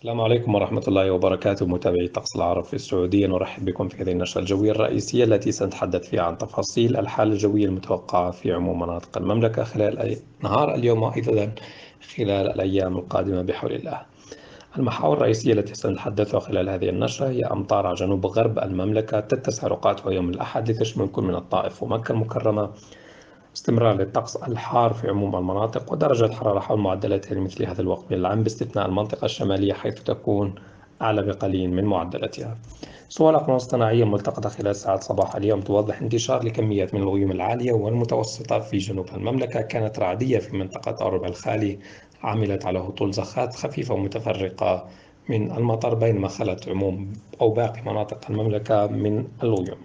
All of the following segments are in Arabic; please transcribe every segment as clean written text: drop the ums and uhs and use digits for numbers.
السلام عليكم ورحمة الله وبركاته متابعي الطقس العربي في السعودية. نرحب بكم في هذه النشرة الجوية الرئيسية التي سنتحدث فيها عن تفاصيل الحالة الجوية المتوقعة في عموم مناطق المملكة خلال نهار اليوم وأيضا خلال الأيام القادمة بحول الله. المحاور الرئيسية التي سنتحدث خلال هذه النشرة هي أمطار على جنوب غرب المملكة تتسع رقعتها يوم الأحد لتشمل كل من الطائف ومكة المكرمة. استمرار للطقس الحار في عموم المناطق ودرجة حرارة حول معدلاتها لمثل هذا الوقت من العام باستثناء المنطقة الشمالية حيث تكون أعلى بقليل من معدلاتها. صور أقمار اصطناعية ملتقطة خلال ساعات صباح اليوم توضح انتشار لكميات من الغيوم العالية والمتوسطة في جنوب المملكة كانت رعدية في منطقة الربع الخالي عملت على هطول زخات خفيفة ومتفرقة من المطر بينما خلت عموم أو باقي مناطق المملكة من الغيوم.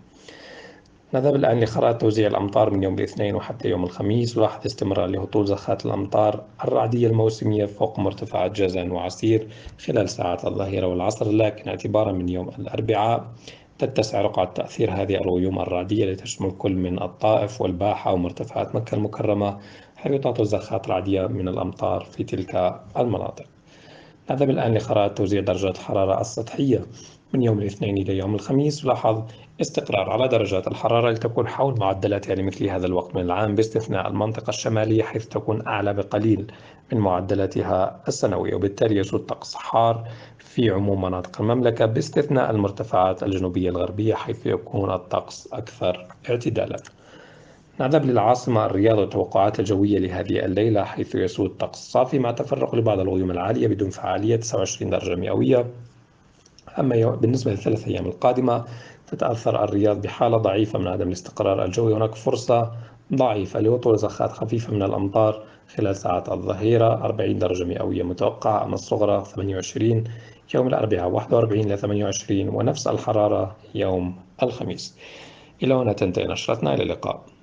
نذهب الآن لخرائط توزيع الأمطار من يوم الاثنين وحتى يوم الخميس. نلاحظ استمرار لهطول زخات الأمطار الرعدية الموسمية فوق مرتفعات جازان وعسير خلال ساعات الظهيرة والعصر، لكن اعتبارا من يوم الأربعاء تتسع رقعة تأثير هذه الغيوم الرعدية لتشمل كل من الطائف والباحة ومرتفعات مكة المكرمة، حيث تعطي زخات رعدية من الأمطار في تلك المناطق. نذهب الآن لخرائط توزيع درجات الحرارة السطحية من يوم الاثنين إلى يوم الخميس. لاحظ استقرار على درجات الحرارة لتكون حول معدلاتها لمثل هذا الوقت من العام باستثناء المنطقة الشمالية حيث تكون أعلى بقليل من معدلاتها السنوية، وبالتالي يسود طقس حار في عموم مناطق المملكة باستثناء المرتفعات الجنوبية الغربية حيث يكون الطقس أكثر اعتدالا. نذهب للعاصمة الرياض والتوقعات الجوية لهذه الليلة حيث يسود طقس صافي مع تفرق لبعض الغيوم العالية بدون فعالية 29 درجة مئوية. أما بالنسبة للثلاث أيام القادمة تتأثر الرياض بحالة ضعيفة من عدم الاستقرار الجوي. هناك فرصة ضعيفة لهطول زخات خفيفة من الأمطار خلال ساعات الظهيرة. 40 درجة مئوية متوقعة، أما الصغرى 28 يوم الأربعاء، 41 إلى 28 ونفس الحرارة يوم الخميس. إلى هنا تنتهي نشرتنا، إلى اللقاء.